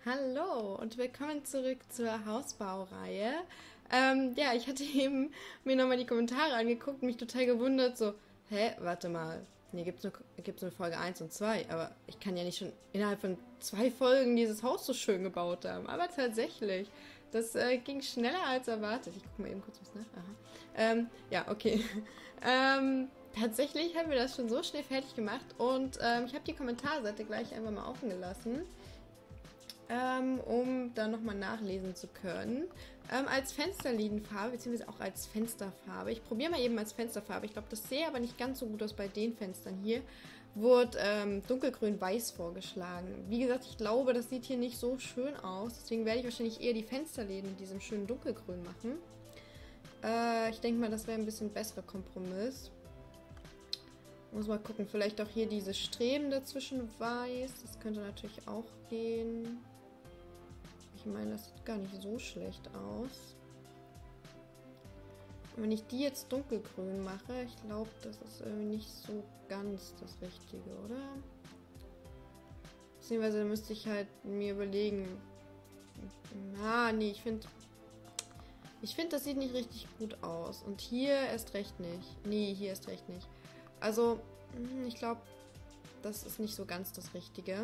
Hallo und willkommen zurück zur Hausbaureihe. Ja, ich hatte eben mir nochmal die Kommentare angeguckt und mich total gewundert, so, hä, warte mal, hier gibt's nur Folge 1 und 2, aber ich kann ja nicht schon innerhalb von 2 Folgen dieses Haus so schön gebaut haben. Aber tatsächlich, das ging schneller als erwartet. Ich gucke mal eben kurz was nach. Aha. Ja, okay. Tatsächlich haben wir das schon so schnell fertig gemacht und ich habe die Kommentarseite gleich einfach mal offen gelassen, um dann nochmal nachlesen zu können. Als Fensterlinienfarbe, beziehungsweise auch als Fensterfarbe. Ich probiere mal eben als Fensterfarbe. Ich glaube, das sehe aber nicht ganz so gut aus bei den Fenstern hier. Wurde dunkelgrün-weiß vorgeschlagen. Wie gesagt, ich glaube, das sieht hier nicht so schön aus. Deswegen werde ich wahrscheinlich eher die Fensterläden in diesem schönen dunkelgrün machen. Ich denke mal, das wäre ein bisschen besserer Kompromiss. Muss mal gucken, vielleicht auch hier diese Streben dazwischen weiß. Das könnte natürlich auch gehen. Ich meine, das sieht gar nicht so schlecht aus. Und wenn ich die jetzt dunkelgrün mache, ich glaube, das ist irgendwie nicht so ganz das Richtige, oder? Beziehungsweise da müsste ich halt mir überlegen. Nee, ich finde, das sieht nicht richtig gut aus. Und hier erst recht nicht. Nee, hier erst recht nicht. Also, ich glaube, das ist nicht so ganz das Richtige.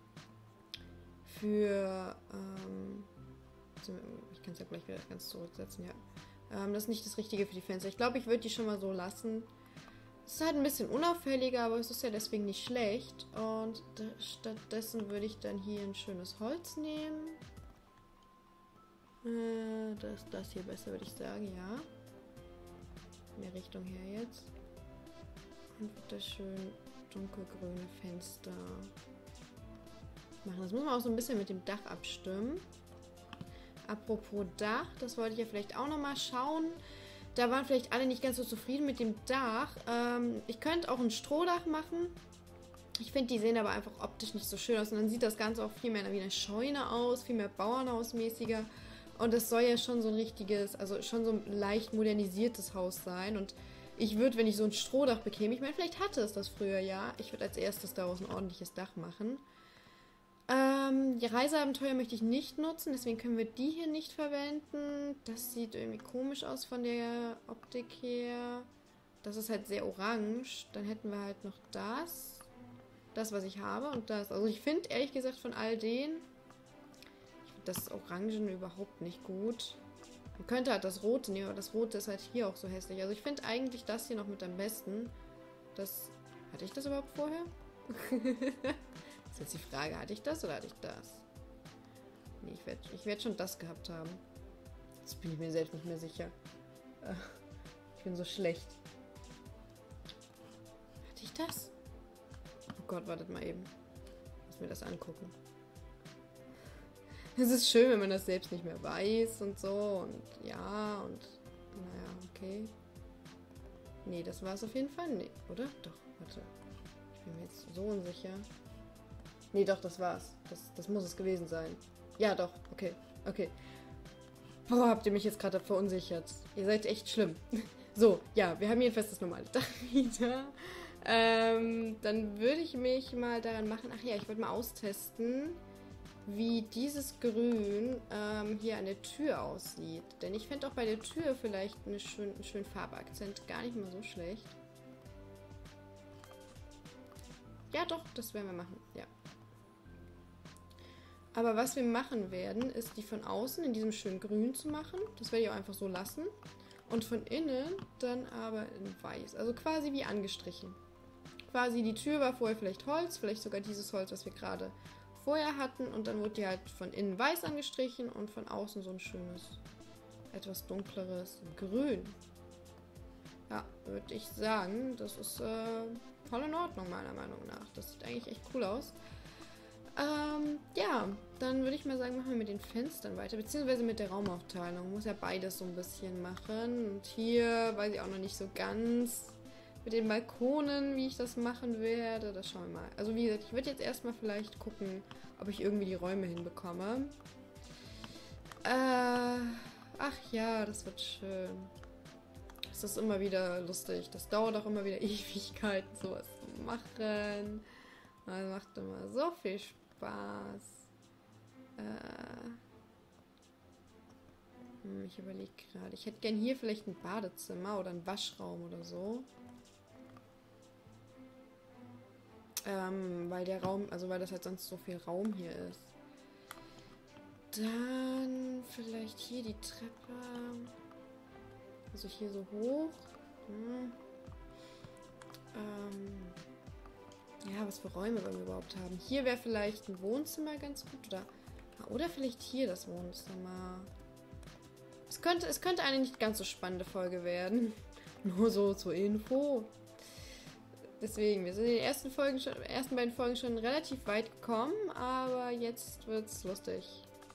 Für, ich kann es ja gleich wieder ganz zurücksetzen, ja. Das ist nicht das Richtige für die Fenster. Ich glaube, ich würde die schon mal so lassen. Es ist halt ein bisschen unauffälliger, aber es ist ja deswegen nicht schlecht. Und stattdessen würde ich dann hier ein schönes Holz nehmen. Das hier besser, würde ich sagen, ja. In der Richtung her jetzt. Und das schön dunkelgrüne Fenster machen. Das muss man auch so ein bisschen mit dem Dach abstimmen. Apropos Dach, das wollte ich ja vielleicht auch nochmal schauen. Da waren vielleicht alle nicht ganz so zufrieden mit dem Dach. Ich könnte auch ein Strohdach machen. Ich finde, die sehen aber einfach optisch nicht so schön aus. Und dann sieht das Ganze auch viel mehr wie eine Scheune aus, viel mehr Bauernhausmäßiger. Und das soll ja schon so ein richtiges, also schon so ein leicht modernisiertes Haus sein. Und ich würde, wenn ich so ein Strohdach bekäme, ich meine, vielleicht hatte es das früher, ja. Ich würde als erstes daraus ein ordentliches Dach machen. Die Reiseabenteuer möchte ich nicht nutzen, deswegen können wir die hier nicht verwenden. Das sieht irgendwie komisch aus von der Optik her. Das ist halt sehr orange. Dann hätten wir halt noch das, was ich habe und das. Also ich finde, ehrlich gesagt, von all denen, ich finde das Orangen überhaupt nicht gut. Man könnte halt das Rote nehmen, aber das Rote ist halt hier auch so hässlich. Also ich finde eigentlich das hier noch mit am besten. Hatte ich das überhaupt vorher? Das ist jetzt die Frage, hatte ich das oder hatte ich das? Nee, ich werd schon das gehabt haben. Jetzt bin ich mir selbst nicht mehr sicher. Ich bin so schlecht. Hatte ich das? Oh Gott, wartet mal eben. Lass mir das angucken. Es ist schön, wenn man das selbst nicht mehr weiß und so. Und ja, und naja, okay. Nee, das war es auf jeden Fall. Nee, oder? Doch, warte. Ich bin mir jetzt so unsicher. Nee, doch, das war's. Das muss es gewesen sein. Ja, doch, okay, okay. Boah, habt ihr mich jetzt gerade verunsichert. Ihr seid echt schlimm. So, ja, wir haben jedenfalls das normale Dach wieder. Dann würde ich mich mal daran machen. Ach ja, ich wollte mal austesten, wie dieses Grün hier an der Tür aussieht. Denn ich fände auch bei der Tür vielleicht einen schönen Farbakzent gar nicht mal so schlecht. Ja, doch, das werden wir machen, ja. Aber was wir machen werden, ist die von außen in diesem schönen Grün zu machen. Das werde ich auch einfach so lassen. Und von innen dann aber in Weiß. Also quasi wie angestrichen. Quasi die Tür war vorher vielleicht Holz, vielleicht sogar dieses Holz, was wir gerade vorher hatten. Und dann wurde die halt von innen weiß angestrichen und von außen so ein schönes, etwas dunkleres Grün. Ja, würde ich sagen, das ist voll in Ordnung meiner Meinung nach. Das sieht eigentlich echt cool aus. Ja, dann würde ich mal sagen, machen wir mit den Fenstern weiter, beziehungsweise mit der Raumaufteilung. Muss ja beides so ein bisschen machen. Und hier weiß ich auch noch nicht so ganz mit den Balkonen, wie ich das machen werde. Das schauen wir mal. Also wie gesagt, ich würde jetzt erstmal vielleicht gucken, ob ich irgendwie die Räume hinbekomme. Ach ja, das wird schön. Das ist immer wieder lustig. Das dauert auch immer wieder Ewigkeiten, sowas zu machen. Das macht immer so viel Spaß. Ich überlege gerade. Ich hätte gern hier vielleicht ein Badezimmer oder einen Waschraum oder so. Weil der Raum, also weil das halt sonst so viel Raum hier ist. Dann vielleicht hier die Treppe. Also hier so hoch. Ja, was für Räume wollen wir überhaupt haben? Hier wäre vielleicht ein Wohnzimmer ganz gut. Oder vielleicht hier das Wohnzimmer. Es könnte eine nicht ganz so spannende Folge werden. Nur so zur Info. Deswegen, wir sind in den ersten beiden Folgen schon relativ weit gekommen, aber jetzt wird's lustig.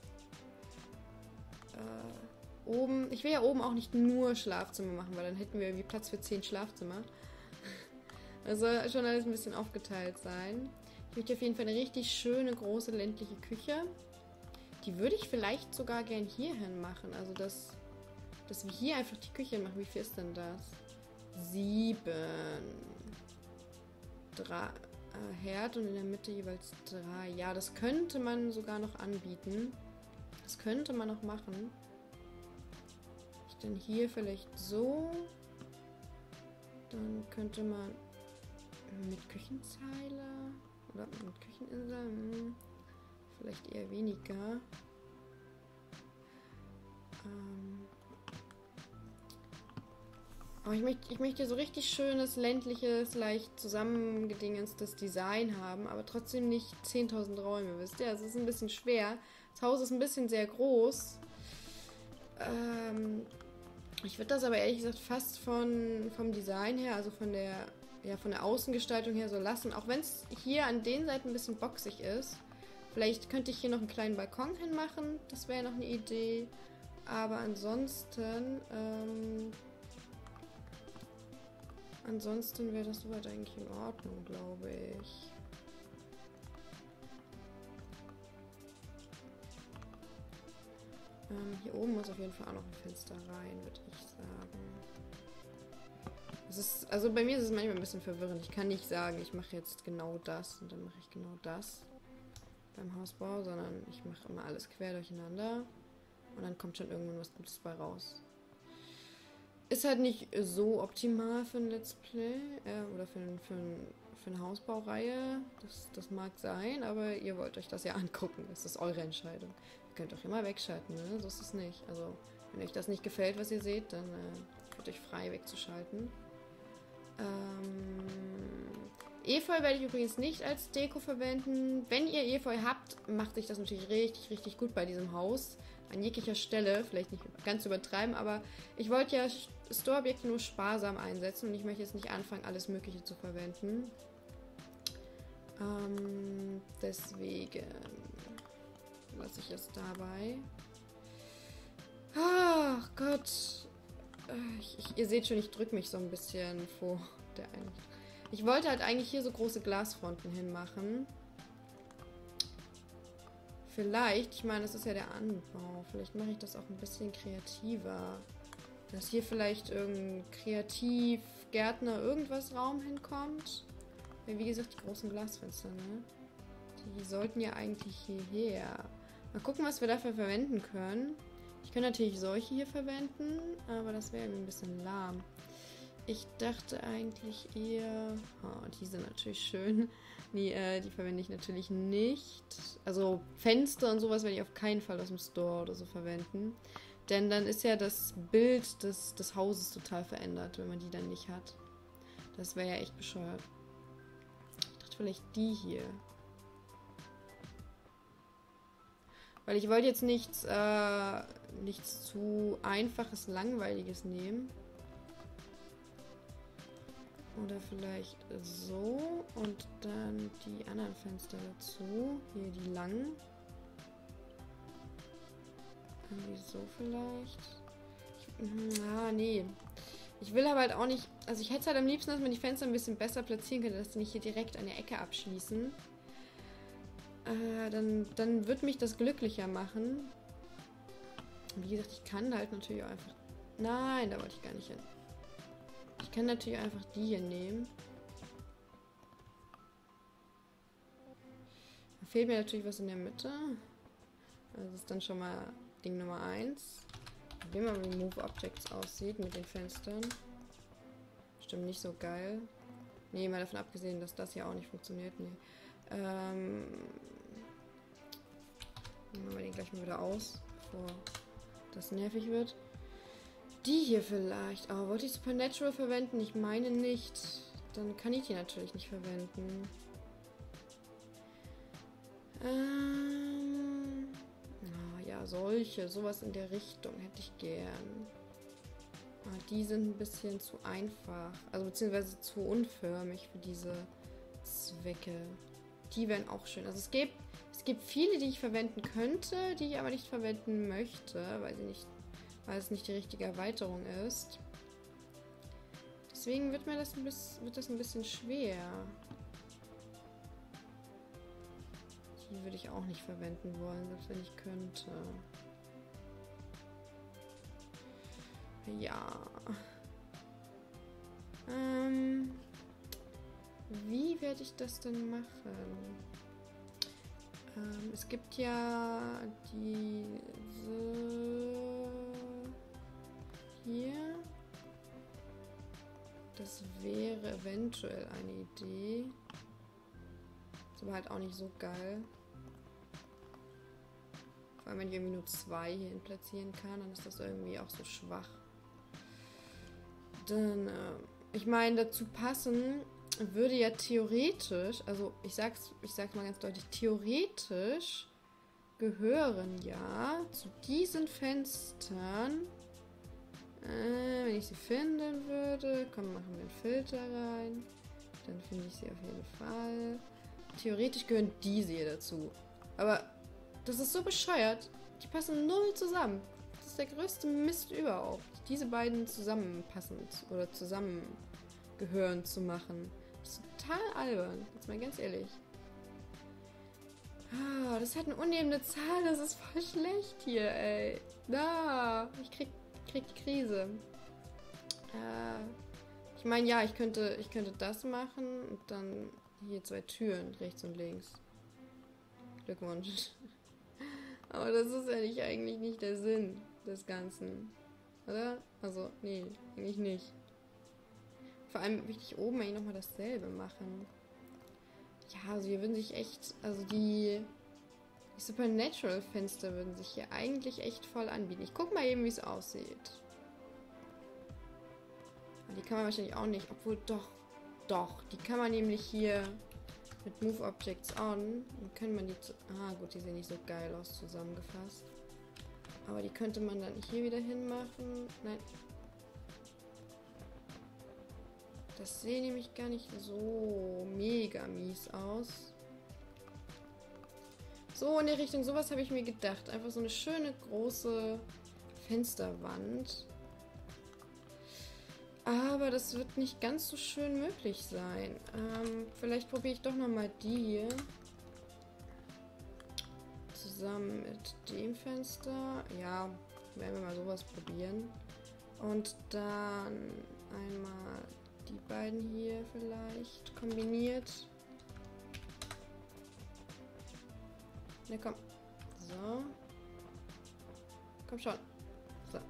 Oben, ich will ja oben auch nicht nur Schlafzimmer machen, weil dann hätten wir irgendwie Platz für 10 Schlafzimmer. Das soll schon alles ein bisschen aufgeteilt sein. Ich möchte auf jeden Fall eine richtig schöne, große, ländliche Küche. Die würde ich vielleicht sogar gern hierhin machen. Also, dass wir hier einfach die Küche machen. Wie viel ist denn das? 7. Herd und in der Mitte jeweils 3. Ja, das könnte man sogar noch anbieten. Das könnte man noch machen. Ich dann hier vielleicht so. Dann könnte man mit Küchenzeile oder mit Kücheninsel vielleicht eher weniger. Aber ich möchte so richtig schönes, ländliches, leicht zusammengedingenstes Design haben, aber trotzdem nicht 10.000 Räume, wisst ihr? Also es ist ein bisschen schwer. Das Haus ist ein bisschen sehr groß. Ich würde das aber ehrlich gesagt fast vom Design her, also von der Außengestaltung her so lassen. Auch wenn es hier an den Seiten ein bisschen boxig ist. Vielleicht könnte ich hier noch einen kleinen Balkon hinmachen. Das wäre noch eine Idee. Aber ansonsten wäre das soweit eigentlich in Ordnung, glaube ich. Hier oben muss auf jeden Fall auch noch ein Fenster rein, würde ich sagen. Also bei mir ist es manchmal ein bisschen verwirrend. Ich kann nicht sagen, ich mache jetzt genau das und dann mache ich genau das beim Hausbau, sondern ich mache immer alles quer durcheinander und dann kommt schon irgendwann was Gutes bei raus. Ist halt nicht so optimal für ein Let's Play oder für eine Hausbaureihe. Das mag sein, aber ihr wollt euch das ja angucken. Das ist eure Entscheidung. Ihr könnt auch immer wegschalten, ne? So ist es nicht. Also, wenn euch das nicht gefällt, was ihr seht, dann fühlt euch frei wegzuschalten. Efeu werde ich übrigens nicht als Deko verwenden. Wenn ihr Efeu habt, macht sich das natürlich richtig, richtig gut bei diesem Haus. An jeglicher Stelle, vielleicht nicht ganz übertreiben, aber ich wollte ja Store-Objekte nur sparsam einsetzen und ich möchte jetzt nicht anfangen, alles Mögliche zu verwenden. Deswegen lasse ich es dabei. Ach Gott. Ihr seht schon, ich drücke mich so ein bisschen vor der einen. Ich wollte halt eigentlich hier so große Glasfronten hinmachen. Vielleicht, ich meine, das ist ja der Anbau. Vielleicht mache ich das auch ein bisschen kreativer. Dass hier vielleicht irgendein Kreativ-Gärtner irgendwas Raum hinkommt. Ja, wie gesagt, die großen Glasfenster, ne? Die sollten ja eigentlich hierher. Mal gucken, was wir dafür verwenden können. Ich kann natürlich solche hier verwenden, aber das wäre irgendwie ein bisschen lahm. Ich dachte eigentlich eher... Oh, die sind natürlich schön. Die verwende ich natürlich nicht. Also Fenster und sowas werde ich auf keinen Fall aus dem Store oder so verwenden. Denn dann ist ja das Bild des Hauses total verändert, wenn man die dann nicht hat. Das wäre ja echt bescheuert. Ich dachte vielleicht die hier. Weil ich wollte jetzt nichts zu einfaches, langweiliges nehmen. Oder vielleicht so und dann die anderen Fenster dazu. Hier die langen. Irgendwie so vielleicht. Nee. Ich will aber halt auch nicht... Also ich hätte es halt am liebsten, dass man die Fenster ein bisschen besser platzieren könnte, dass die nicht hier direkt an der Ecke abschließen. Dann wird mich das glücklicher machen. Wie gesagt, ich kann halt natürlich auch einfach... Nein, da wollte ich gar nicht hin. Ich kann natürlich einfach die hier nehmen. Da fehlt mir natürlich was in der Mitte. Das ist dann schon mal Ding Nummer 1. probieren wir mal, wie Move Objects aussieht mit den Fenstern. Stimmt nicht so geil. Nee, mal davon abgesehen, dass das hier auch nicht funktioniert. Nee. Machen wir den gleich mal wieder aus, bevor das nervig wird. Die hier vielleicht. Oh, wollte ich Supernatural verwenden? Ich meine nicht. Dann kann ich die natürlich nicht verwenden. Oh, ja, sowas in der Richtung hätte ich gern. Aber die sind ein bisschen zu einfach. Also beziehungsweise zu unförmig für diese Zwecke. Die wären auch schön. Also es gibt viele, die ich verwenden könnte, die ich aber nicht verwenden möchte, weil es nicht die richtige Erweiterung ist. Deswegen wird das ein bisschen schwer. Die würde ich auch nicht verwenden wollen, selbst wenn ich könnte. Ja. Wie werde ich das denn machen? Es gibt ja diese hier. Das wäre eventuell eine Idee. Ist aber halt auch nicht so geil. Vor allem, wenn ich irgendwie nur 2 hierhin platzieren kann, dann ist das irgendwie auch so schwach. Dann, ich meine, dazu passen würde ja theoretisch, also ich sag's mal ganz deutlich, theoretisch gehören ja zu diesen Fenstern, wenn ich sie finden würde, komm, machen wir einen Filter rein, dann finde ich sie auf jeden Fall. Theoretisch gehören diese hier dazu, aber das ist so bescheuert, die passen null zusammen. Das ist der größte Mist überhaupt, diese beiden zusammenpassen oder zusammengehören zu machen. Das ist total albern, jetzt mal ganz ehrlich. Ah, das hat eine unnehmende Zahl, das ist voll schlecht hier, ey. Ich krieg die Krise. Ich meine, ja, ich könnte das machen und dann hier 2 Türen, rechts und links. Glückwunsch. Aber das ist ja eigentlich nicht der Sinn des Ganzen. Oder? Also, nee, eigentlich nicht. Vor allem will ich oben eigentlich nochmal dasselbe machen. Ja, also hier würden sich echt, also die Supernatural-Fenster würden sich hier eigentlich echt voll anbieten. Ich guck mal eben, wie es aussieht. Die kann man wahrscheinlich auch nicht, obwohl doch. Die kann man nämlich hier mit Move Objects on. Dann kann man die gut, die sehen nicht so geil aus zusammengefasst. Aber die könnte man dann hier wieder hinmachen. Nein. Das sieht nämlich gar nicht so mega mies aus. So in der Richtung, sowas habe ich mir gedacht. Einfach so eine schöne große Fensterwand. Aber das wird nicht ganz so schön möglich sein. Vielleicht probiere ich doch nochmal die hier. Zusammen mit dem Fenster. Ja, werden wir mal sowas probieren. Und dann einmal die beiden hier vielleicht kombiniert. Na komm. So. Komm schon. So.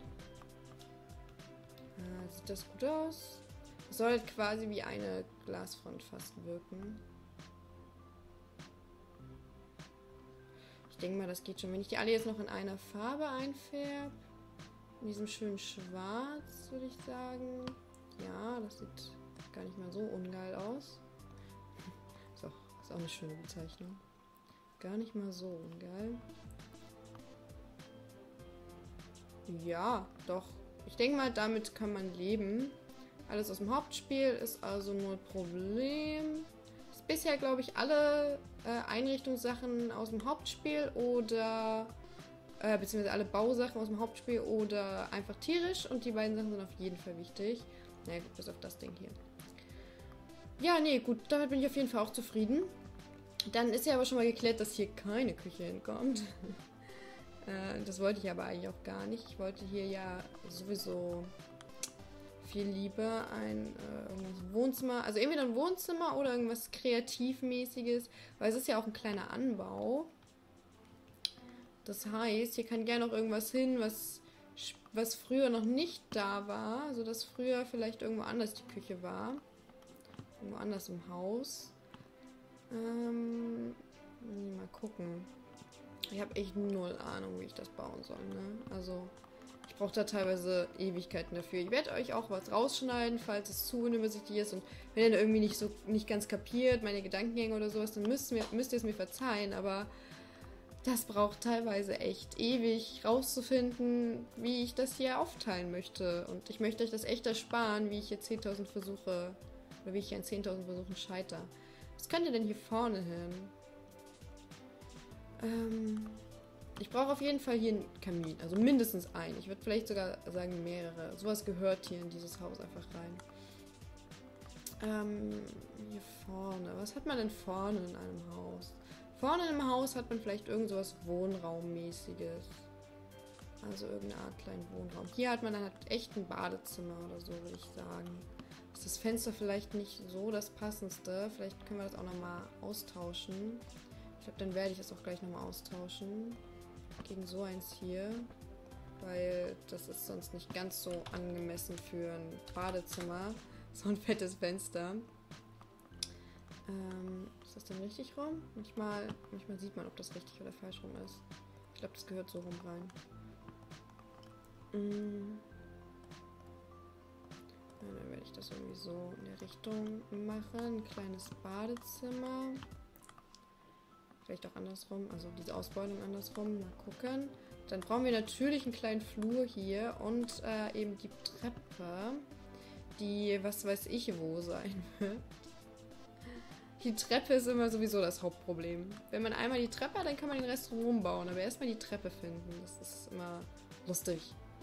Sieht das gut aus? Es soll halt quasi wie eine Glasfront fast wirken. Ich denke mal, das geht schon. Wenn ich die alle jetzt noch in einer Farbe einfärbe, in diesem schönen Schwarz, würde ich sagen. Ja, das sieht gar nicht mal so ungeil aus. Ist auch eine schöne Bezeichnung. Gar nicht mal so ungeil. Ja, doch. Ich denke mal, damit kann man leben. Alles aus dem Hauptspiel ist also nur Problem. Ist bisher, glaube ich, alle Einrichtungssachen aus dem Hauptspiel oder beziehungsweise alle Bausachen aus dem Hauptspiel oder einfach tierisch und die beiden Sachen sind auf jeden Fall wichtig. Naja, gut, bis auf das Ding hier. Ja, nee, gut, damit bin ich auf jeden Fall auch zufrieden. Dann ist ja aber schon mal geklärt, dass hier keine Küche hinkommt. Das wollte ich aber eigentlich auch gar nicht. Ich wollte hier ja sowieso viel lieber ein irgendwas Wohnzimmer, also entweder ein Wohnzimmer oder irgendwas Kreativmäßiges, weil es ist ja auch ein kleiner Anbau. Das heißt, hier kann gerne noch irgendwas hin, was was früher noch nicht da war. Also dass früher vielleicht irgendwo anders die Küche war. Irgendwo anders im Haus. Mal gucken. Ich habe echt null Ahnung, wie ich das bauen soll, ne? Also, ich brauche da teilweise Ewigkeiten dafür. Ich werde euch auch was rausschneiden, falls es zu unübersichtlich ist. Und wenn ihr da irgendwie nicht ganz kapiert, meine Gedankengänge oder sowas, dann müsst ihr es mir verzeihen. Aber das braucht teilweise echt ewig rauszufinden, wie ich das hier aufteilen möchte. Und ich möchte euch das echt ersparen, wie ich hier 10.000 Versuche, oder wie ich hier an 10.000 Versuchen scheitere. Was könnt ihr denn hier vorne hin? Ich brauche auf jeden Fall hier einen Kamin. Also mindestens einen. Ich würde vielleicht sogar sagen mehrere. Sowas gehört hier in dieses Haus einfach rein. Hier vorne. Was hat man denn vorne in einem Haus? Vorne im Haus hat man vielleicht irgend sowas Wohnraummäßiges. Also irgendeine Art kleinen Wohnraum. Hier hat man dann halt echt ein Badezimmer oder so, würde ich sagen. Ist das Fenster vielleicht nicht so das Passendste? Vielleicht können wir das auch nochmal austauschen. Ich glaube, dann werde ich das auch gleich nochmal austauschen. Gegen so eins hier. Weil das ist sonst nicht ganz so angemessen für ein Badezimmer. So ein fettes Fenster. Ist das denn richtig rum? Manchmal sieht man, ob das richtig oder falsch rum ist. Ich glaube, das gehört so rum rein. Ja, dann werde ich das irgendwie so in der Richtung machen. Ein kleines Badezimmer. Vielleicht auch andersrum. Also diese Ausbeulung andersrum. Mal gucken. Dann brauchen wir natürlich einen kleinen Flur hier. Und eben die Treppe. Die, was weiß ich, wo sein wird. Die Treppe ist immer sowieso das Hauptproblem. Wenn man einmal die Treppe hat, dann kann man den Rest rumbauen. Aber erstmal die Treppe finden. Das ist immer lustig.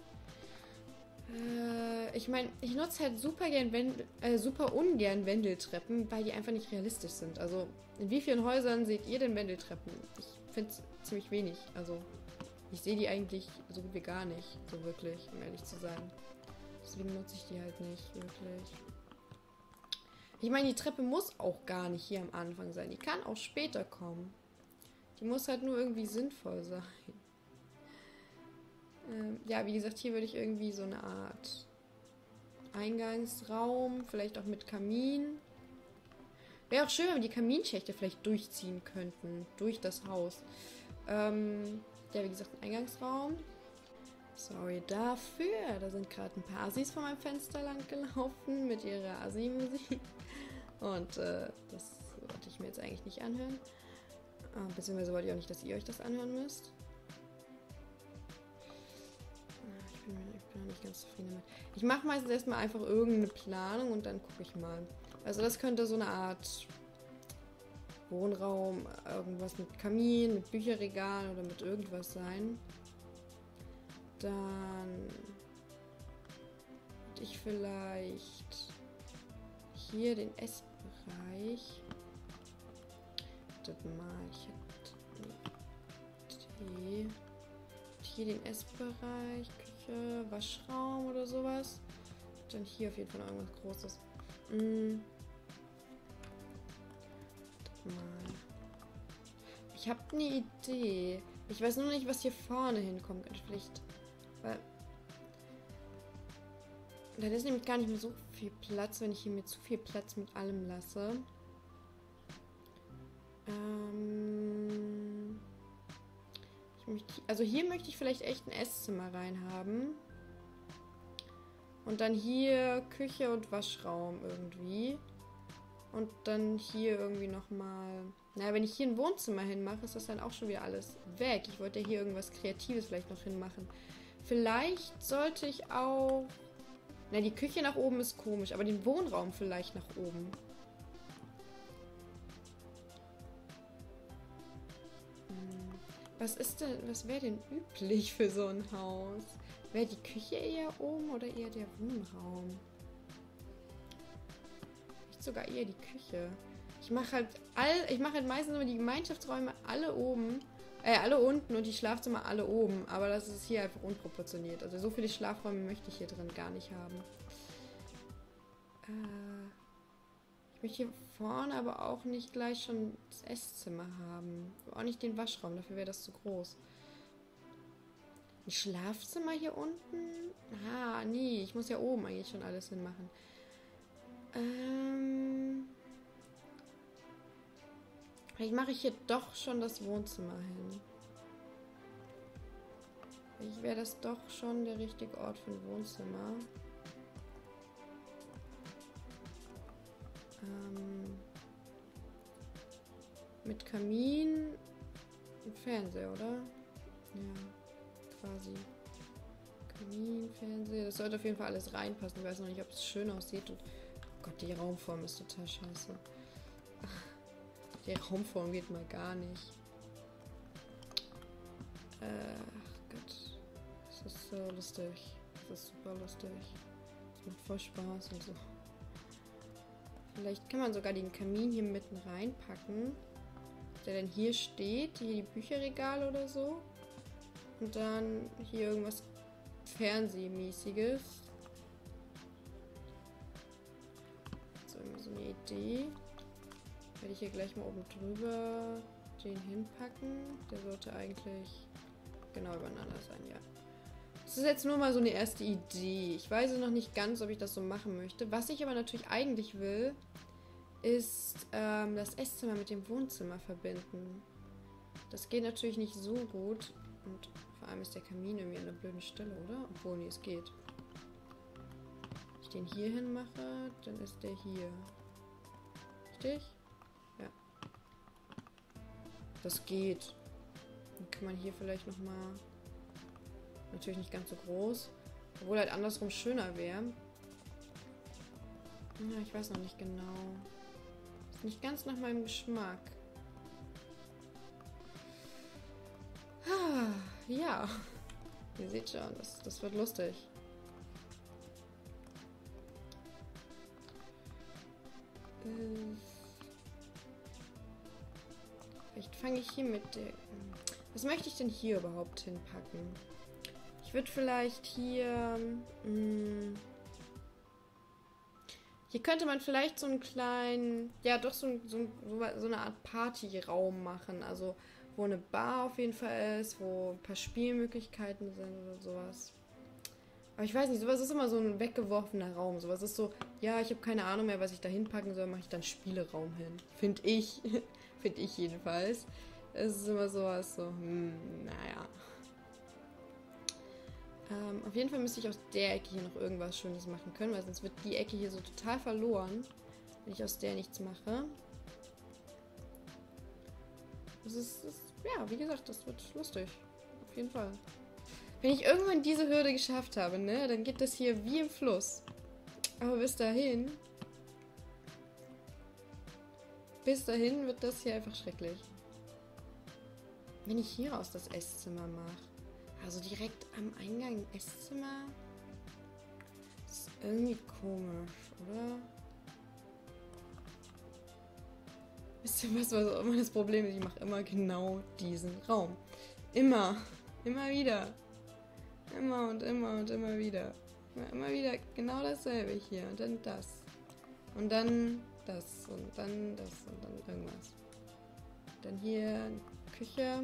Ich meine, ich nutze halt super ungern Wendeltreppen, weil die einfach nicht realistisch sind. Also, in wie vielen Häusern seht ihr denn Wendeltreppen? Ich finde es ziemlich wenig. Also, ich sehe die eigentlich so gut wie gar nicht, so wirklich, um ehrlich zu sein. Deswegen nutze ich die halt nicht, wirklich. Ich meine, die Treppe muss auch gar nicht hier am Anfang sein. Die kann auch später kommen. Die muss halt nur irgendwie sinnvoll sein. Ja, wie gesagt, hier würde ich irgendwie so eine Art Eingangsraum, vielleicht auch mit Kamin. Wäre auch schön, wenn wir die Kaminschächte vielleicht durchziehen könnten, durch das Haus. Ja, wie gesagt, ein Eingangsraum. Sorry dafür. Da sind gerade ein paar Assis vor meinem Fenster lang gelaufen mit ihrer Assi-Musik. Und das wollte ich mir jetzt eigentlich nicht anhören. Beziehungsweise wollte ich auch nicht, dass ihr euch das anhören müsst. Ich bin noch nicht ganz zufrieden damit. Ich mache meistens erstmal einfach irgendeine Planung und dann gucke ich mal. Also das könnte so eine Art Wohnraum, irgendwas mit Kamin, mit Bücherregal oder mit irgendwas sein. Dann hätte ich vielleicht hier den Essbereich. Warte mal, ich hätte hier den Essbereich, Küche, Waschraum oder sowas. Dann hier auf jeden Fall noch irgendwas Großes. Mal. Ich habe eine Idee. Ich weiß nur nicht, was hier vorne hinkommt. Vielleicht. Weil. Da ist nämlich gar nicht mehr so viel Platz, wenn ich hier mir zu viel Platz mit allem lasse. Also hier möchte ich vielleicht echt ein Esszimmer reinhaben. Und dann hier Küche und Waschraum irgendwie. Und dann hier irgendwie nochmal... Naja, wenn ich hier ein Wohnzimmer hinmache, ist das dann auch schon wieder alles weg. Ich wollte ja hier irgendwas Kreatives vielleicht noch hinmachen. Vielleicht sollte ich auch... Na, die Küche nach oben ist komisch, aber den Wohnraum vielleicht nach oben. Was wäre denn üblich für so ein Haus? Wäre die Küche eher oben oder eher der Wohnraum? Nicht sogar eher die Küche. Ich mache halt meistens immer die Gemeinschaftsräume alle oben, alle unten und die Schlafzimmer alle oben. Aber das ist hier einfach unproportioniert. Also so viele Schlafräume möchte ich hier drin gar nicht haben. Ich möchte hier vorne aber auch nicht gleich schon das Esszimmer haben. Auch nicht den Waschraum, dafür wäre das zu groß. Ein Schlafzimmer hier unten? Ah, nee, ich muss ja oben eigentlich schon alles hinmachen. Vielleicht mache ich hier doch schon das Wohnzimmer hin. Vielleicht wäre das doch schon der richtige Ort für ein Wohnzimmer. Mit Kamin und Fernseher, oder? Ja, quasi. Kamin, Fernseher. Das sollte auf jeden Fall alles reinpassen. Ich weiß noch nicht, ob es schön aussieht. Und oh Gott, die Raumform ist total scheiße. Die Raumform geht mal gar nicht. Ach Gott. Das ist so lustig. Das ist super lustig. Das macht voll Spaß und so. Vielleicht kann man sogar den Kamin hier mitten reinpacken. Der dann hier steht. Hier die Bücherregale oder so. Und dann hier irgendwas Fernsehmäßiges. So, immer so eine Idee. Werde ich hier gleich mal oben drüber den hinpacken. Der sollte eigentlich genau übereinander sein, ja. Das ist jetzt nur mal so eine erste Idee. Ich weiß noch nicht ganz, ob ich das so machen möchte. Was ich aber natürlich eigentlich will, ist das Esszimmer mit dem Wohnzimmer verbinden. Das geht natürlich nicht so gut. Und vor allem ist der Kamin irgendwie an einer blöden Stelle, oder? Obwohl, nee, es geht. Wenn ich den hier hin mache, dann ist der hier. Richtig? Ja. Das geht. Dann kann man hier vielleicht nochmal... Natürlich nicht ganz so groß. Obwohl halt andersrum schöner wäre. Ja, ich weiß noch nicht genau. Ist nicht ganz nach meinem Geschmack. Ja. Ihr seht schon, das wird lustig. Vielleicht fange ich hier mit der... Was möchte ich denn hier überhaupt hinpacken? Ich würde vielleicht hier... Hier könnte man vielleicht so einen kleinen... Ja, doch so eine Art Partyraum machen. Also, wo eine Bar auf jeden Fall ist, wo ein paar Spielmöglichkeiten sind oder sowas. Aber ich weiß nicht, sowas ist immer so ein weggeworfener Raum. Sowas ist so, ja, ich habe keine Ahnung mehr, was ich da hinpacken soll, mache ich dann Spieleraum hin. Finde ich. Finde ich jedenfalls. Es ist immer sowas so, naja. Auf jeden Fall müsste ich aus der Ecke hier noch irgendwas Schönes machen können, weil sonst wird die Ecke hier so total verloren, wenn ich aus der nichts mache. Ja, wie gesagt, das wird lustig. Auf jeden Fall. Wenn ich irgendwann diese Hürde geschafft habe, ne, dann geht das hier wie im Fluss. Aber bis dahin wird das hier einfach schrecklich. Wenn ich hier aus das Esszimmer mache, also direkt am Eingang im Esszimmer, ist irgendwie komisch, oder? Wisst ihr was auch immer das Problem ist? Ich mache immer genau diesen Raum. Immer. Immer wieder. Immer und immer und immer wieder. Immer wieder genau dasselbe hier. Und dann das. Und dann das. Und dann das. Und dann irgendwas. Dann hier Küche.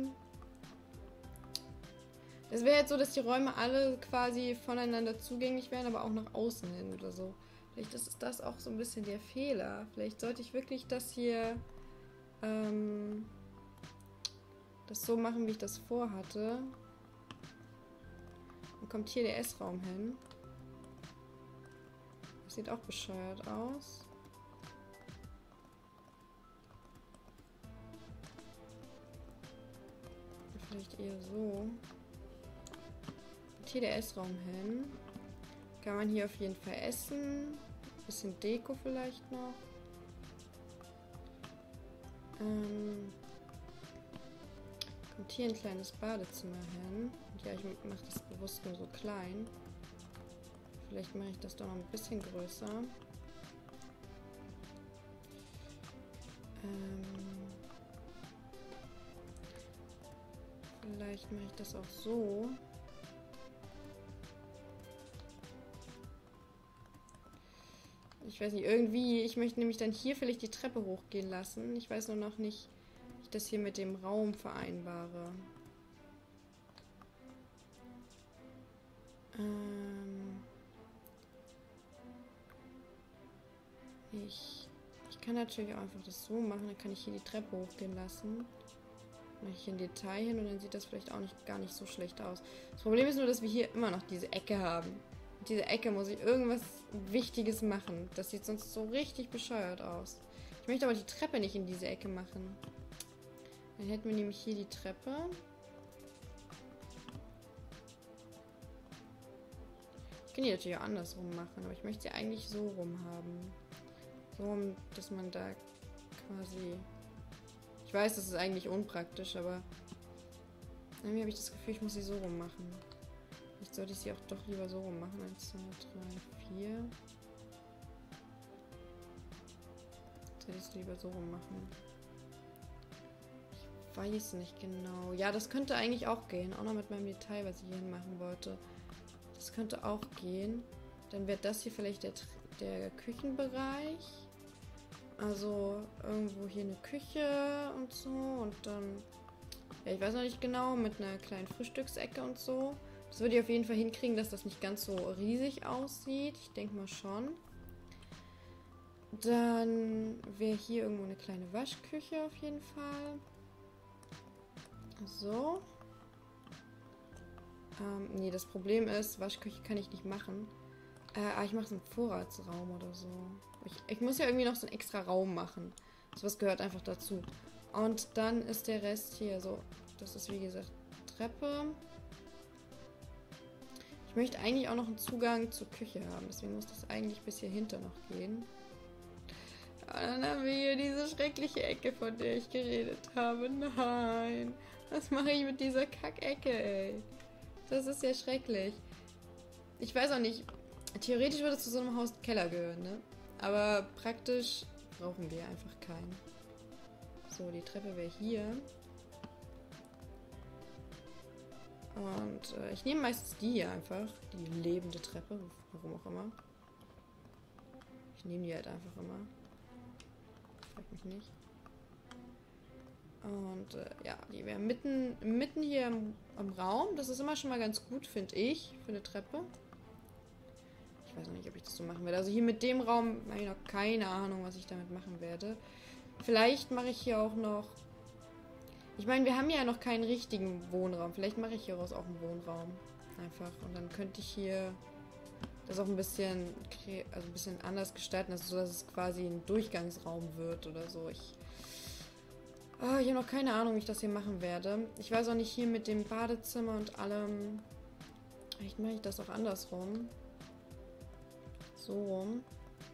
Es wäre jetzt so, dass die Räume alle quasi voneinander zugänglich wären, aber auch nach außen hin oder so. Vielleicht ist das auch so ein bisschen der Fehler. Vielleicht sollte ich wirklich das hier das so machen, wie ich das vorhatte. Dann kommt hier der Essraum hin. Das sieht auch bescheuert aus. Vielleicht eher so. Und hier der Essraum hin. Kann man hier auf jeden Fall essen. Bisschen Deko vielleicht noch. Kommt hier ein kleines Badezimmer hin. Und ja, ich mache das bewusst nur so klein. Vielleicht mache ich das doch noch ein bisschen größer. Vielleicht mache ich das auch so. Ich weiß nicht, irgendwie, ich möchte nämlich dann hier vielleicht die Treppe hochgehen lassen. Ich weiß nur noch nicht, wie ich das hier mit dem Raum vereinbare. Ich kann natürlich auch einfach das so machen. Dann kann ich hier die Treppe hochgehen lassen. Mache ich hier ein Detail hin und dann sieht das vielleicht auch gar nicht so schlecht aus. Das Problem ist nur, dass wir hier immer noch diese Ecke haben. Mit dieser Ecke muss ich irgendwas Wichtiges machen. Das sieht sonst so richtig bescheuert aus. Ich möchte aber die Treppe nicht in diese Ecke machen. Dann hätten wir nämlich hier die Treppe. Ich kann die natürlich auch andersrum machen, aber ich möchte sie eigentlich so rum haben. So rum, dass man da quasi... Ich weiß, das ist eigentlich unpraktisch, aber irgendwie habe ich das Gefühl, ich muss sie so rum machen. Vielleicht sollte ich sie auch doch lieber so rum machen. 1, 2, 3, 4. Sollte ich sie lieber so rum machen. Ich weiß nicht genau. Ja, das könnte eigentlich auch gehen. Auch noch mit meinem Detail, was ich hier machen wollte. Das könnte auch gehen. Dann wäre das hier vielleicht der Küchenbereich. Also irgendwo hier eine Küche und so. Und dann, ja, ich weiß noch nicht genau, mit einer kleinen Frühstücksecke und so. Das würde ich auf jeden Fall hinkriegen, dass das nicht ganz so riesig aussieht. Ich denke mal schon. Dann wäre hier irgendwo eine kleine Waschküche auf jeden Fall. So. Nee, das Problem ist, Waschküche kann ich nicht machen. Ich mache so einen Vorratsraum oder so. Ich muss ja irgendwie noch so einen extra Raum machen. Sowas gehört einfach dazu. Und dann ist der Rest hier so. Das ist wie gesagt Treppe. Ich möchte eigentlich auch noch einen Zugang zur Küche haben. Deswegen muss das eigentlich bis hier hinter noch gehen. Und dann haben wir hier diese schreckliche Ecke, von der ich geredet habe. Nein. Was mache ich mit dieser Kackecke, ey? Das ist ja schrecklich. Ich weiß auch nicht. Theoretisch würde es zu so einem Haus Keller gehören, ne? Aber praktisch brauchen wir einfach keinen. So, die Treppe wäre hier. Und ich nehme meistens die hier einfach. Die lebende Treppe. Warum auch immer. Ich nehme die halt einfach immer. Frag mich nicht. Und ja, die wäre mitten hier im Raum. Das ist immer schon mal ganz gut, finde ich, für eine Treppe. Ich weiß noch nicht, ob ich das so machen werde. Also hier mit dem Raum habe ich noch keine Ahnung, was ich damit machen werde. Vielleicht mache ich hier auch noch... Ich meine, wir haben ja noch keinen richtigen Wohnraum. Vielleicht mache ich hieraus auch einen Wohnraum. Einfach. Und dann könnte ich hier das auch ein bisschen anders gestalten, also so, dass es quasi ein Durchgangsraum wird oder so. Ich habe noch keine Ahnung, wie ich das hier machen werde. Ich weiß auch nicht, hier mit dem Badezimmer und allem. Vielleicht mache ich das auch andersrum. So rum.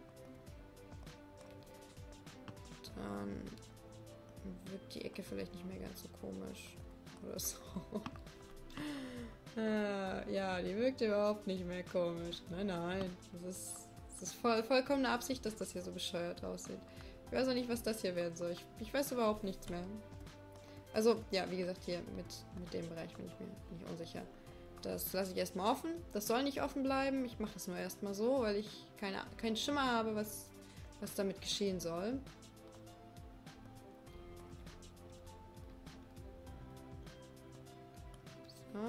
Dann wird die Ecke vielleicht nicht mehr ganz so komisch. Oder so. Ja, die wirkt überhaupt nicht mehr komisch. Nein. Das ist vollkommene Absicht, dass das hier so bescheuert aussieht. Ich weiß auch nicht, was das hier werden soll. Ich weiß überhaupt nichts mehr. Also, ja, wie gesagt, hier mit dem Bereich bin ich mir nicht unsicher. Das lasse ich erstmal offen. Das soll nicht offen bleiben. Ich mache das nur erstmal so, weil ich keinen Schimmer habe, was damit geschehen soll. So.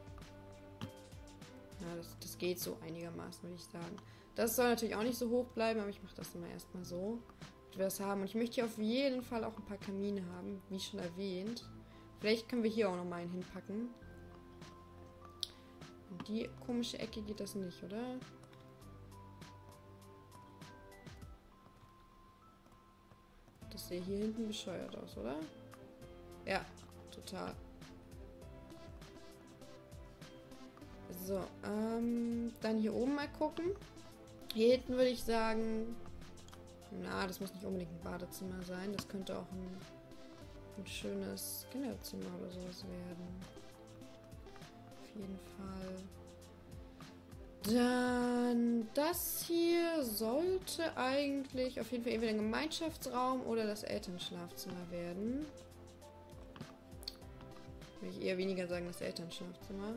Ja, das geht so einigermaßen, würde ich sagen. Das soll natürlich auch nicht so hoch bleiben, aber ich mache das immer erstmal so. Wir das haben. Und ich möchte hier auf jeden Fall auch ein paar Kamine haben, wie schon erwähnt. Vielleicht können wir hier auch noch mal einen hinpacken. Und die komische Ecke geht das nicht, oder? Das sieht hier hinten bescheuert aus, oder? Ja, total. So, dann hier oben mal gucken. Hier hinten würde ich sagen... Na, das muss nicht unbedingt ein Badezimmer sein. Das könnte auch ein schönes Kinderzimmer oder sowas werden. Auf jeden Fall. Dann das hier sollte eigentlich auf jeden Fall entweder ein Gemeinschaftsraum oder das Elternschlafzimmer werden. Würde ich eher weniger sagen, das Elternschlafzimmer.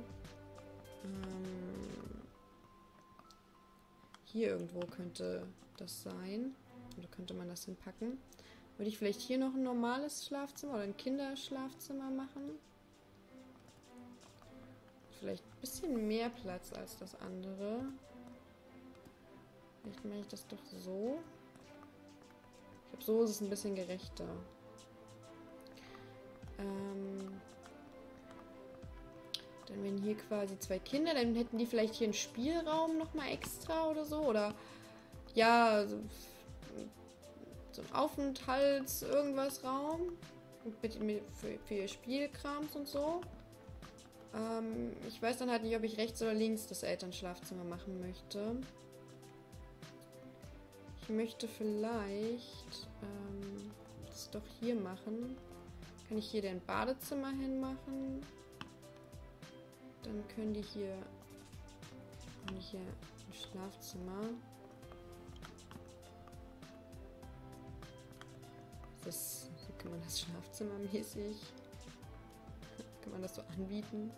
Hier irgendwo könnte das sein. Oder könnte man das hinpacken? Würde ich vielleicht hier noch ein normales Schlafzimmer oder ein Kinderschlafzimmer machen? Vielleicht ein bisschen mehr Platz als das andere. Vielleicht mache ich das doch so. glaube, so ist es ein bisschen gerechter. Dann wären hier quasi 2 Kinder, dann hätten die vielleicht hier einen Spielraum nochmal extra oder so. Oder ja, so ein Aufenthalts-Irgendwas-Raum. Für ihr Spielkrams und so. Ich weiß dann halt nicht, ob ich rechts oder links das Elternschlafzimmer machen möchte. Ich möchte vielleicht das doch hier machen. Kann ich hier den Badezimmer hinmachen? Dann können die hier ein Schlafzimmer. So kann man das Schlafzimmermäßig. Kann man das so anbieten?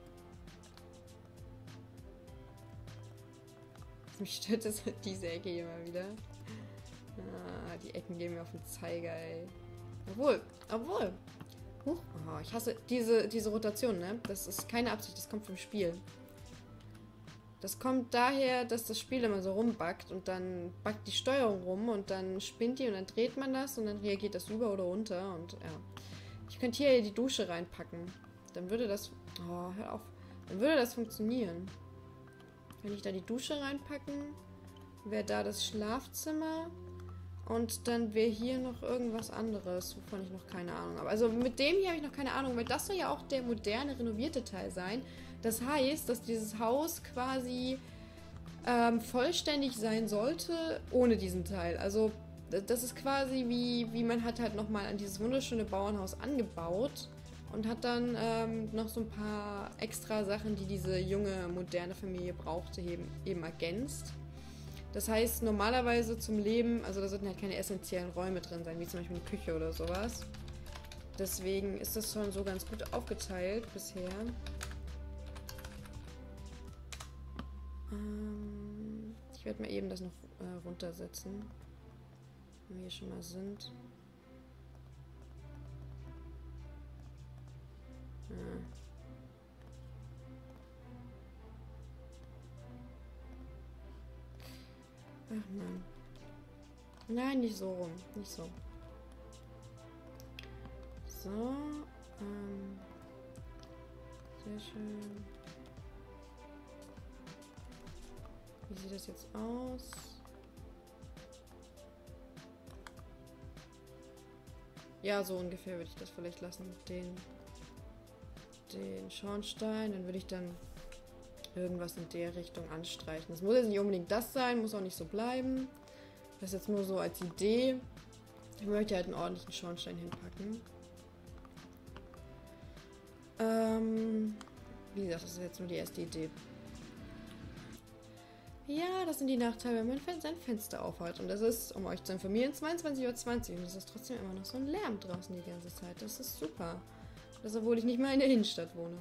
Mich stört das mit dieser Ecke hier mal wieder. Ah, die Ecken gehen mir auf den Zeiger, ey. Obwohl. Huch, oh, ich hasse diese Rotation, ne? Das ist keine Absicht, das kommt vom Spiel. Das kommt daher, dass das Spiel immer so rumbackt und dann backt die Steuerung rum und dann spinnt die und dann dreht man das und dann reagiert das über oder unter und ja. Ich könnte hier die Dusche reinpacken. Dann würde das... Oh, hör auf. Dann würde das funktionieren. Wenn ich da die Dusche reinpacken, wäre da das Schlafzimmer und dann wäre hier noch irgendwas anderes, wovon ich noch keine Ahnung habe. Also mit dem hier habe ich noch keine Ahnung, weil das soll ja auch der moderne, renovierte Teil sein. Das heißt, dass dieses Haus quasi vollständig sein sollte ohne diesen Teil. Also das ist quasi wie man hat halt nochmal an dieses wunderschöne Bauernhaus angebaut. Und hat dann noch so ein paar extra Sachen, die diese junge, moderne Familie brauchte, eben ergänzt. Das heißt, normalerweise zum Leben, also da sollten halt keine essentiellen Räume drin sein, wie zum Beispiel eine Küche oder sowas. Deswegen ist das schon so ganz gut aufgeteilt bisher. Ich werde mal eben das noch runtersetzen, wenn wir hier schon mal sind. Ach Mann. Nein, nicht so rum. Nicht so. So. Sehr schön. Wie sieht das jetzt aus? Ja, so ungefähr würde ich das vielleicht lassen. Den Schornstein. Dann würde ich dann irgendwas in der Richtung anstreichen. Das muss jetzt nicht unbedingt das sein, muss auch nicht so bleiben. Das ist jetzt nur so als Idee. Ich möchte halt einen ordentlichen Schornstein hinpacken. Wie gesagt, das ist jetzt nur die erste Idee. Ja, das sind die Nachteile, wenn man sein Fenster aufhat. Und das ist, um euch zu informieren, 22:20 Uhr. Und es ist trotzdem immer noch so ein Lärm draußen die ganze Zeit. Das ist super. Das, obwohl ich nicht mal in der Innenstadt wohne.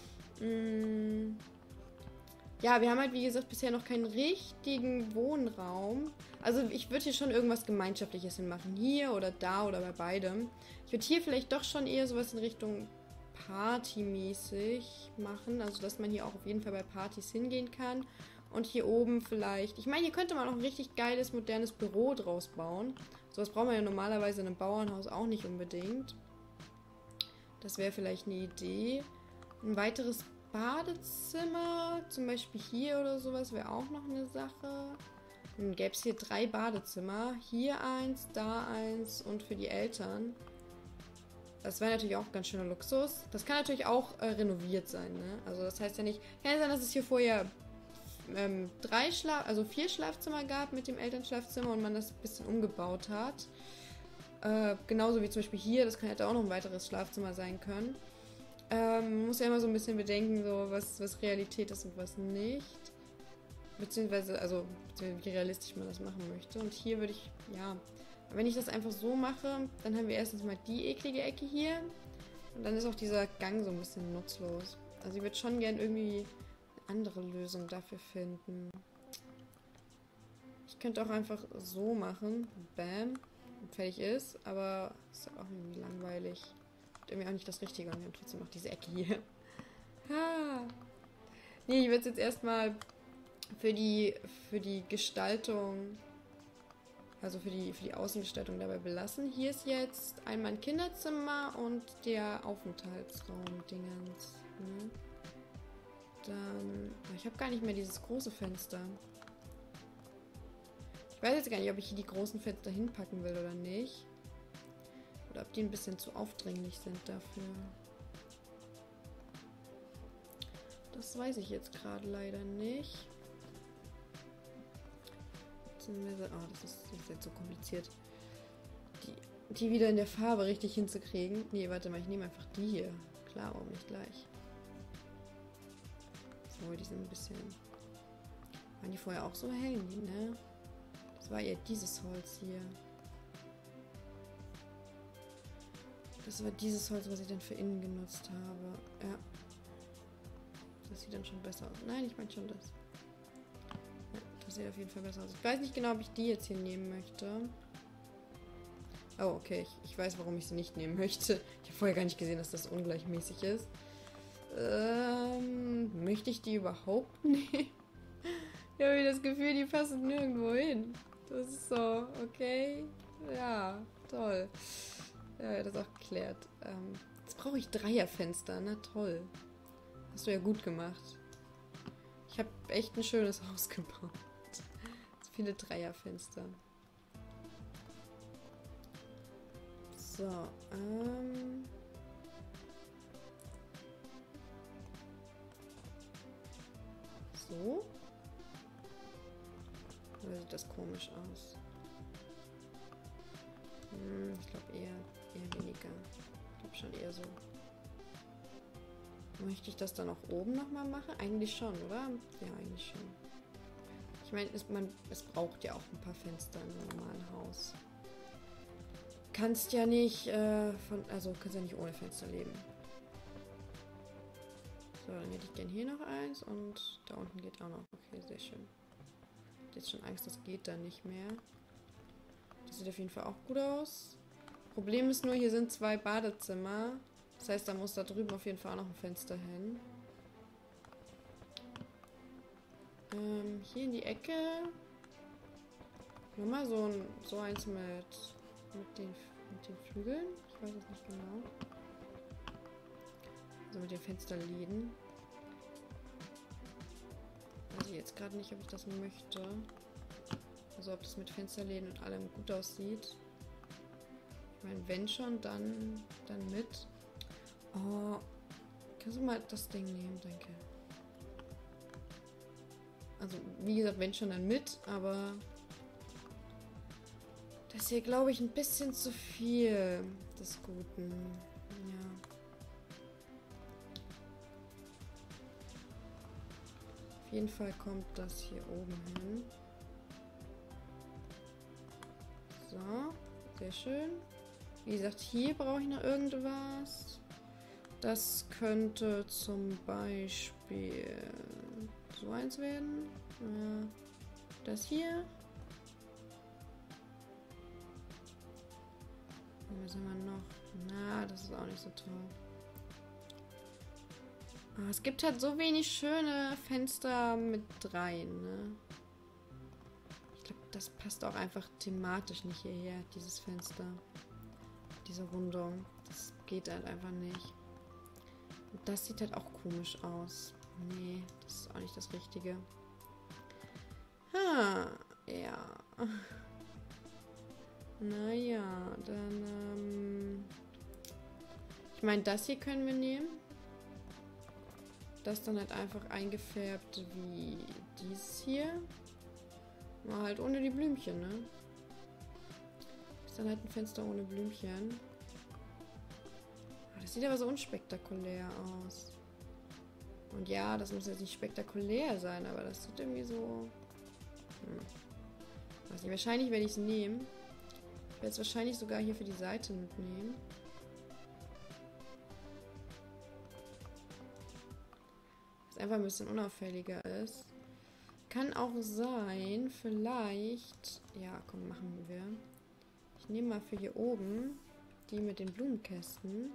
Ja, wir haben halt, wie gesagt, bisher noch keinen richtigen Wohnraum. Also ich würde hier schon irgendwas Gemeinschaftliches hinmachen. Hier oder da oder bei beidem. Ich würde hier vielleicht doch schon eher sowas in Richtung Partymäßig machen. Also dass man hier auch auf jeden Fall bei Partys hingehen kann. Und hier oben vielleicht... Ich meine, hier könnte man auch ein richtig geiles, modernes Büro draus bauen. Sowas braucht man ja normalerweise in einem Bauernhaus auch nicht unbedingt. Das wäre vielleicht eine Idee. Ein weiteres Badezimmer, zum Beispiel hier oder sowas, wäre auch noch eine Sache. Dann gäbe es hier 3 Badezimmer. Hier eins, da eins und für die Eltern. Das wäre natürlich auch ganz schöner Luxus. Das kann natürlich auch renoviert sein, ne? Also das heißt ja nicht... Kann ja sein, dass es hier vorher 4 Schlafzimmer gab mit dem Elternschlafzimmer und man das ein bisschen umgebaut hat. Genauso wie zum Beispiel hier, das hätte auch noch ein weiteres Schlafzimmer sein können. Man muss ja immer so ein bisschen bedenken, so was Realität ist und was nicht. Beziehungsweise wie realistisch man das machen möchte. Und hier würde ich, ja, wenn ich das einfach so mache, dann haben wir erstens mal die eklige Ecke hier. Und dann ist auch dieser Gang so ein bisschen nutzlos. Also ich würde schon gern irgendwie eine andere Lösung dafür finden. Ich könnte auch einfach so machen. Bam. Fertig ist, aber ist auch irgendwie langweilig. Und irgendwie auch nicht das Richtige und wir haben trotzdem noch diese Ecke hier. Nee, ich würde es jetzt erstmal für die Gestaltung Also für die Außengestaltung dabei belassen. Hier ist jetzt einmal ein Kinderzimmer und der Aufenthaltsraum-Dingens. Ne? Dann... Ich habe gar nicht mehr dieses große Fenster. Ich weiß jetzt gar nicht, ob ich hier die großen Fenster hinpacken will oder nicht. Oder ob die ein bisschen zu aufdringlich sind dafür. Das weiß ich jetzt gerade leider nicht. Oh, das ist jetzt so kompliziert. Die wieder in der Farbe richtig hinzukriegen. Nee, warte mal, ich nehme einfach die hier. Klar, warum nicht gleich? So, die sind ein bisschen... Waren die vorher auch so hell? Nee, ne? Das war eher dieses Holz hier. Das war dieses Holz, was ich dann für innen genutzt habe. Ja. Das sieht dann schon besser aus. Nein, ich meine schon das. Ja, das sieht auf jeden Fall besser aus. Ich weiß nicht genau, ob ich die jetzt hier nehmen möchte. Oh, okay. Ich weiß, warum ich sie nicht nehmen möchte. Ich habe vorher gar nicht gesehen, dass das ungleichmäßig ist. Möchte ich die überhaupt nehmen? Ich habe das Gefühl, die passen nirgendwo hin. Das ist so, okay. Ja, toll. Ja, das auch geklärt. Jetzt brauche ich Dreierfenster. Na toll. Hast du ja gut gemacht. Ich habe echt ein schönes Haus gebaut. So viele Dreierfenster. So, so? Oder sieht das komisch aus? Ich glaube eher weniger. Ich glaube schon eher so. Möchte ich das dann auch oben nochmal machen? Eigentlich schon, oder? Ja, eigentlich schon. Ich meine, es braucht ja auch ein paar Fenster in einem normalen Haus. Kannst ja nicht kannst ja nicht ohne Fenster leben. So, dann hätte ich gern hier noch eins und da unten geht auch noch. Okay, sehr schön. Ich hab jetzt schon Angst, das geht dann nicht mehr. Das sieht auf jeden Fall auch gut aus. Problem ist nur, hier sind 2 Badezimmer. Das heißt, da muss da drüben auf jeden Fall auch noch ein Fenster hin. Hier in die Ecke. Nochmal so eins mit den Flügeln. Ich weiß es nicht genau. Also mit den Fensterläden. Weiß ich jetzt gerade nicht, ob ich das möchte. Also ob das mit Fensterläden und allem gut aussieht. Ich meine, wenn schon, dann mit. Oh, kannst du mal das Ding nehmen, danke. Also, wie gesagt, wenn schon, dann mit, aber das ist hier, glaube ich, ein bisschen zu viel des Guten. Ja. Auf jeden Fall kommt das hier oben hin. So, sehr schön. Wie gesagt, hier brauche ich noch irgendwas. Das könnte zum Beispiel so eins werden. Ja. Das hier. Und was haben wir noch? Na, das ist auch nicht so toll. Aber es gibt halt so wenig schöne Fenster mit dreien, ne? Ich glaube, das passt auch einfach thematisch nicht hierher, dieses Fenster. Diese Rundung. Das geht halt einfach nicht. Und das sieht halt auch komisch aus. Nee, das ist auch nicht das Richtige. Ja. Naja, dann, ich meine, das hier können wir nehmen. Das dann halt einfach eingefärbt wie dies hier. Nur halt ohne die Blümchen, ne? Ist dann halt ein Fenster ohne Blümchen. Das sieht aber so unspektakulär aus. Und ja, das muss jetzt nicht spektakulär sein, aber das sieht irgendwie so... Weiß nicht, wahrscheinlich werde ich es nehmen. Ich werde es wahrscheinlich sogar hier für die Seite mitnehmen. Was einfach ein bisschen unauffälliger ist. Kann auch sein, vielleicht... Ja, komm, machen wir. Ich nehme mal für hier oben die mit den Blumenkästen.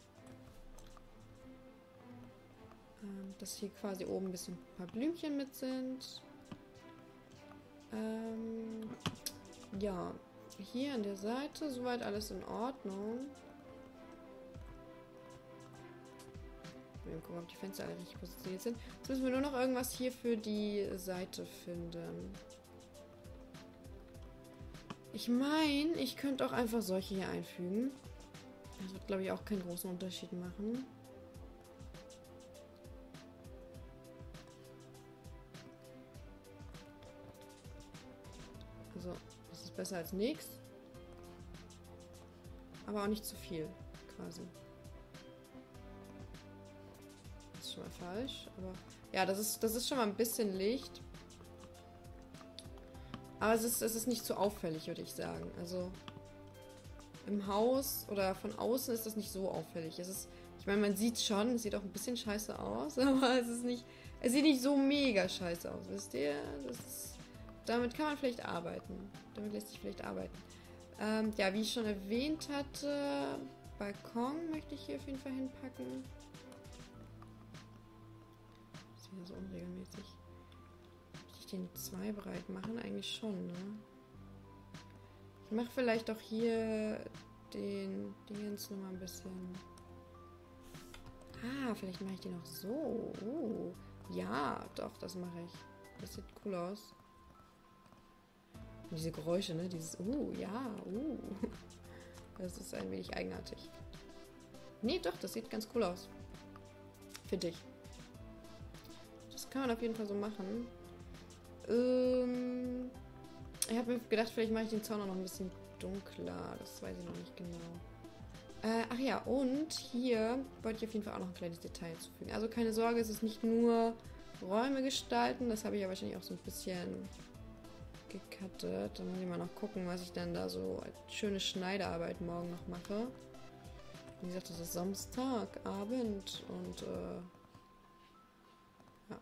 Dass hier quasi oben ein bisschen ein paar Blümchen mit sind. Ja, Hier an der Seite, soweit alles in Ordnung. Wir gucken, ob die Fenster alle richtig positioniert sind. Jetzt müssen wir nur noch irgendwas hier für die Seite finden. Ich meine, ich könnte auch einfach solche hier einfügen. Das wird, glaube ich, auch keinen großen Unterschied machen. Also, das ist besser als nichts. Aber auch nicht zu viel, quasi. Das ist schon mal falsch. Aber ja, das ist schon mal ein bisschen Licht. Aber es ist nicht so auffällig, würde ich sagen. Also im Haus oder von außen ist das nicht so auffällig. Ich meine, man sieht schon, es sieht auch ein bisschen scheiße aus, aber es sieht nicht so mega scheiße aus, wisst ihr? Damit kann man vielleicht arbeiten. Damit lässt sich vielleicht arbeiten. Ja, wie ich schon erwähnt hatte, Balkon möchte ich hier auf jeden Fall hinpacken. Das ist wieder so unregelmäßig. Möchte ich den 2 breit machen? Eigentlich schon, ne? Ich mache vielleicht auch hier den Dingens nochmal ein bisschen... Ah, vielleicht mache ich den auch so. Ja, doch, das mache ich. Das sieht cool aus. Und diese Geräusche, ne? Dieses ja, Das ist ein wenig eigenartig. Nee, doch, das sieht ganz cool aus. Für dich. Das kann man auf jeden Fall so machen. Ich habe mir gedacht, vielleicht mache ich den Zaun auch noch ein bisschen dunkler. Das weiß ich noch nicht genau. Ach ja, und hier wollte ich auf jeden Fall auch noch ein kleines Detail hinzufügen. Also keine Sorge, es ist nicht nur Räume gestalten. Das habe ich ja wahrscheinlich auch so ein bisschen gecuttet. Dann muss ich mal noch gucken, was ich dann da so als schöne Schneidearbeit morgen noch mache. Wie gesagt, das ist Samstagabend und ja.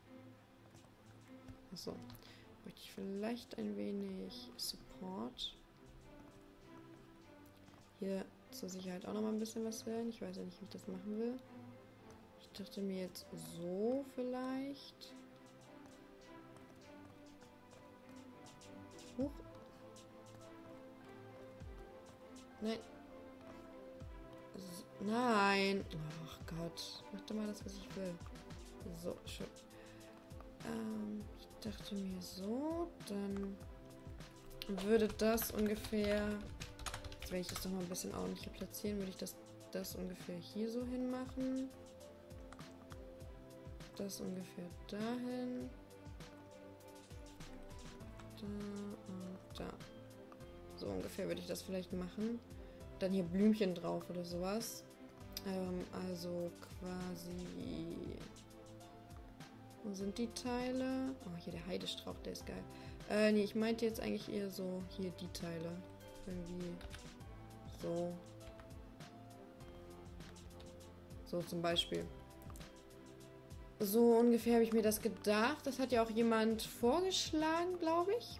Achso. Möchte ich vielleicht ein wenig Support. Hier zur Sicherheit auch noch mal ein bisschen was wählen. Ich weiß ja nicht, wie ich das machen will. Ich dachte mir jetzt so vielleicht. Huch. Nein. Nein. Ach Gott. Mach doch mal das, was ich will. So, schön. Ich dachte mir so, dann würde das ungefähr, jetzt wenn ich das noch mal ein bisschen ordentlicher platzieren, würde ich das ungefähr hier so hinmachen. Das ungefähr dahin. Da und da. So ungefähr würde ich das vielleicht machen. Dann hier Blümchen drauf oder sowas. Also quasi... Wo sind die Teile? Oh, hier der Heidestrauch, der ist geil. Nee, ich meinte jetzt eigentlich eher so hier die Teile. Irgendwie so. So zum Beispiel. So ungefähr habe ich mir das gedacht. Das hat ja auch jemand vorgeschlagen, glaube ich.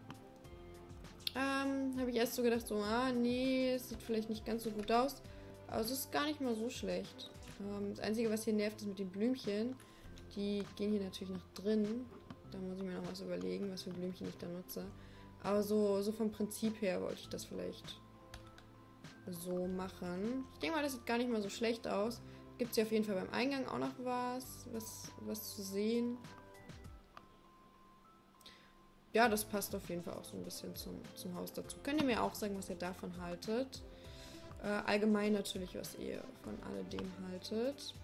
Habe ich erst so gedacht, so, nee, es sieht vielleicht nicht ganz so gut aus. Aber es ist gar nicht mal so schlecht. Das Einzige, was hier nervt, ist mit den Blümchen. Die gehen hier natürlich noch drin. Da muss ich mir noch was überlegen, was für Blümchen ich da nutze. Aber so vom Prinzip her wollte ich das vielleicht so machen. Ich denke mal, das sieht gar nicht mal so schlecht aus. Gibt es ja auf jeden Fall beim Eingang auch noch was zu sehen. Ja, das passt auf jeden Fall auch so ein bisschen zum Haus dazu. Könnt ihr mir auch sagen, was ihr davon haltet. Allgemein natürlich, was ihr von alledem haltet.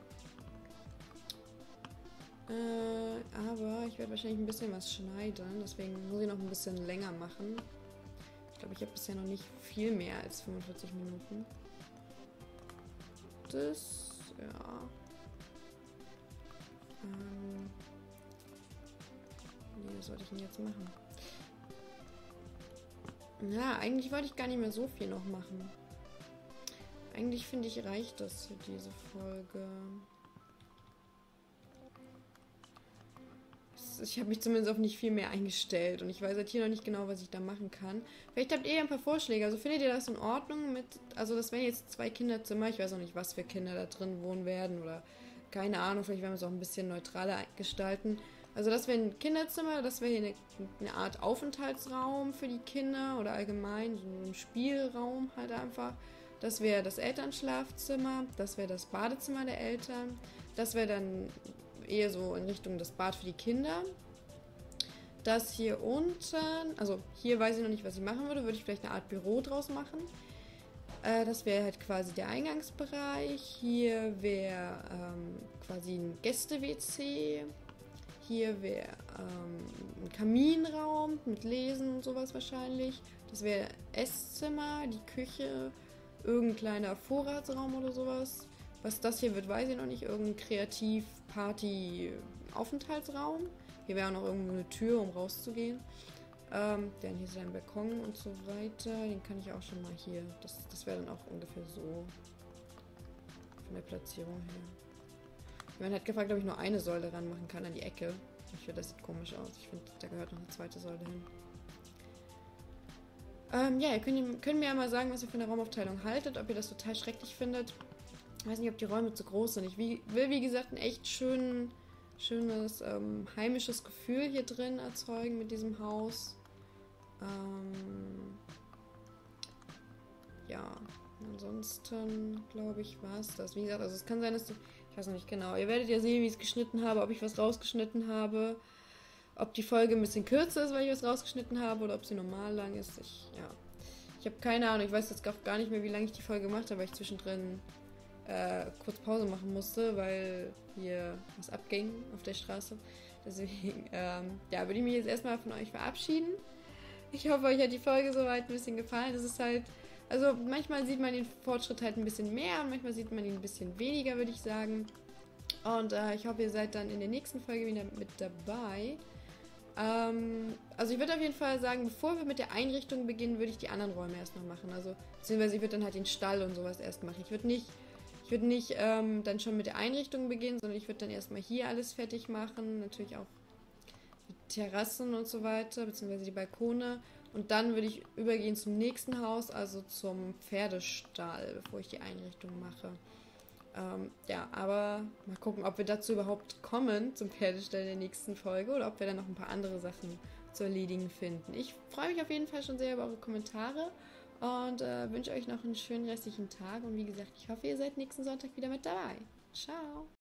Aber ich werde wahrscheinlich ein bisschen was schneiden. Deswegen muss ich noch ein bisschen länger machen. Ich glaube, ich habe bisher noch nicht viel mehr als 45 Minuten. Das, ja. Nee, was sollte ich denn jetzt machen? Ja, eigentlich wollte ich gar nicht mehr so viel noch machen. Eigentlich finde ich, reicht das für diese Folge. Ich habe mich zumindest auf nicht viel mehr eingestellt und ich weiß halt hier noch nicht genau, was ich da machen kann. Vielleicht habt ihr ja ein paar Vorschläge. Also findet ihr das in Ordnung mit, also das wären jetzt 2 Kinderzimmer. Ich weiß auch nicht, was für Kinder da drin wohnen werden oder keine Ahnung. Vielleicht werden wir es auch ein bisschen neutraler gestalten. Also das wäre ein Kinderzimmer, das wäre hier eine Art Aufenthaltsraum für die Kinder oder allgemein so ein Spielraum halt einfach. Das wäre das Elternschlafzimmer, das wäre das Badezimmer der Eltern, das wäre dann eher so in Richtung das Bad für die Kinder. Das hier unten, also hier weiß ich noch nicht, was ich machen würde ich vielleicht eine Art Büro draus machen. Das wäre halt quasi der Eingangsbereich. Hier wäre quasi ein Gäste-WC. Hier wäre ein Kaminraum mit Lesen und sowas wahrscheinlich. Das wäre Esszimmer, die Küche, irgendein kleiner Vorratsraum oder sowas. Was das hier wird, weiß ich noch nicht. Irgendein Kreativ-Party-Aufenthaltsraum. Hier wäre auch noch irgendwo eine Tür, um rauszugehen. Dann hier ist ein Balkon und so weiter. Den kann ich auch schon mal hier. Das wäre dann auch ungefähr so. Von der Platzierung her. Man hat gefragt, ob ich nur eine Säule ranmachen kann an die Ecke. Ich finde, das sieht komisch aus. Ich finde, da gehört noch eine zweite Säule hin. Ja, ihr könnt mir ja mal sagen, was ihr von der Raumaufteilung haltet. Ob ihr das total schrecklich findet. Ich weiß nicht, ob die Räume zu groß sind. Ich will, wie gesagt, ein echt schönes, heimisches Gefühl hier drin erzeugen mit diesem Haus. Ja, ansonsten glaube ich, war es das. Wie gesagt, also es kann sein, dass ich weiß noch nicht genau. Ihr werdet ja sehen, wie ich es geschnitten habe, ob ich was rausgeschnitten habe, ob die Folge ein bisschen kürzer ist, weil ich was rausgeschnitten habe, oder ob sie normal lang ist. Ich habe keine Ahnung. Ich weiß jetzt gar nicht mehr, wie lange ich die Folge gemacht habe, weil ich zwischendrin kurz Pause machen musste, weil hier was abging auf der Straße. Deswegen, ja, würde ich mich jetzt erstmal von euch verabschieden. Ich hoffe, euch hat die Folge soweit ein bisschen gefallen. Es ist halt, also manchmal sieht man den Fortschritt halt ein bisschen mehr und manchmal sieht man ihn ein bisschen weniger, würde ich sagen. Und ich hoffe, ihr seid dann in der nächsten Folge wieder mit dabei. Also ich würde auf jeden Fall sagen, bevor wir mit der Einrichtung beginnen, würde ich die anderen Räume erst noch machen. Also beziehungsweise ich würde dann halt den Stall und sowas erst machen. Ich würde nicht dann schon mit der Einrichtung beginnen, sondern ich würde dann erstmal hier alles fertig machen. Natürlich auch die Terrassen und so weiter, beziehungsweise die Balkone. Und dann würde ich übergehen zum nächsten Haus, also zum Pferdestall, bevor ich die Einrichtung mache. Ja, aber mal gucken, ob wir dazu überhaupt kommen, zum Pferdestall in der nächsten Folge, oder ob wir dann noch ein paar andere Sachen zu erledigen finden. Ich freue mich auf jeden Fall schon sehr über eure Kommentare und wünsche euch noch einen schönen restlichen Tag. Und wie gesagt, ich hoffe, ihr seid nächsten Sonntag wieder mit dabei. Ciao!